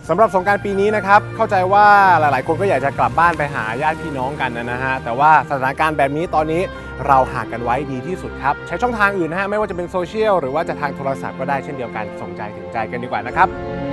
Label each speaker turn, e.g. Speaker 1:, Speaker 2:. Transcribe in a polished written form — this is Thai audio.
Speaker 1: สำหรับสงกรานต์ปีนี้นะครับเข้าใจว่าหลายๆคนก็อยากจะกลับบ้านไปหาญาติพี่น้องกันนะฮะแต่ว่าสถานการณ์แบบนี้ตอนนี้เราห่างกันไว้ดีที่สุดครับใช้ช่องทางอื่นนะฮะไม่ว่าจะเป็นโซเชียลหรือว่าจะทางโทรศัพท์ก็ได้เช่นเดียวกันส่งใจถึงใจกันดีกว่านะครับ